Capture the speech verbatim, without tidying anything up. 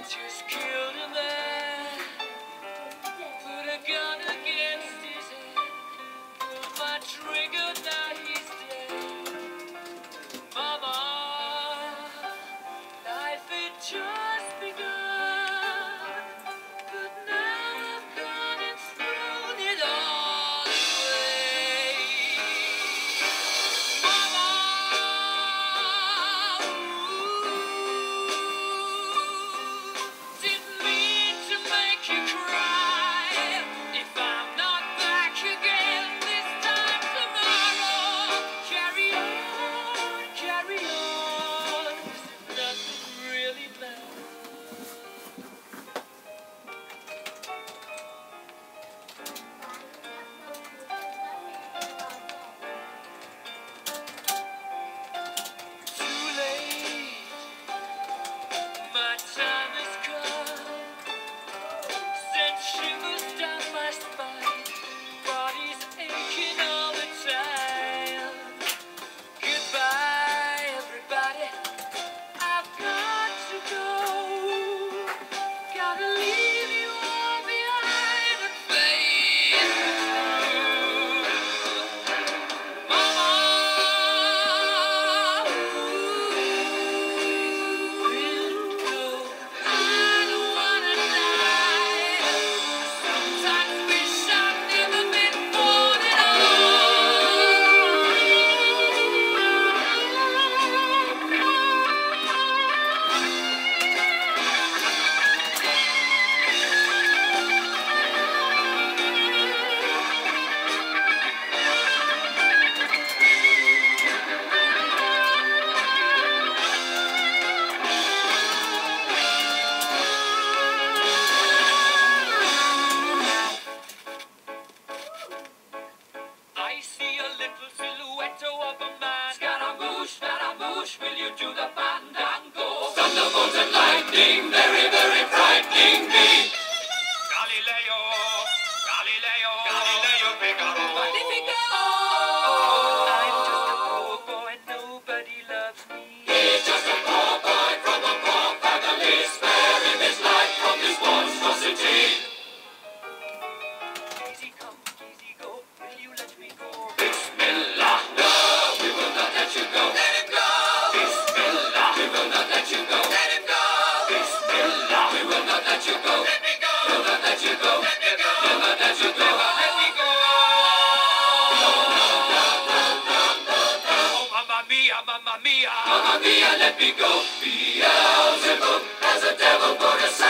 just killed a man, put a gun against his head, pulled my trigger, now he's dead. Mama, life had just begun, but now I've gone and thrown it all away. Mama, didn't mean to make you cry. If I'm not back again this time tomorrow, carry on, carry on, 'cause nothing really matters. Too late, my time has come. Sent shivers down my spine, body's aching all the time. Goodbye, everybody, I've got to go. Gotta leave you all behind and face the truth. Mama, wind blows, I don't wanna die. Sometimes wish I'd never been born at I see a little silhouette of a man. Scaramouche, Scaramouche, will you do the fandango? Thunderbolt and lightning, very, very frightening me. Galileo, Galileo, Galileo Figaro. Magnifico! I'm just a poor boy, nobody loves me. He's just a poor boy from a poor family. Spare him his life from this monstrosity. Easy come, easy go, will you let me go? Bismillah, no, we will not let you go. Let him go. Bismillah, we will not let you go. Let him go. Bismillah, we will not let you go. Let me go. We'll not let you go. Let me go. We'll not let you go. Let me go. Oh, mamma mia, mamma mia. Mamma mia, let me go. Beelzebub has a devil put aside.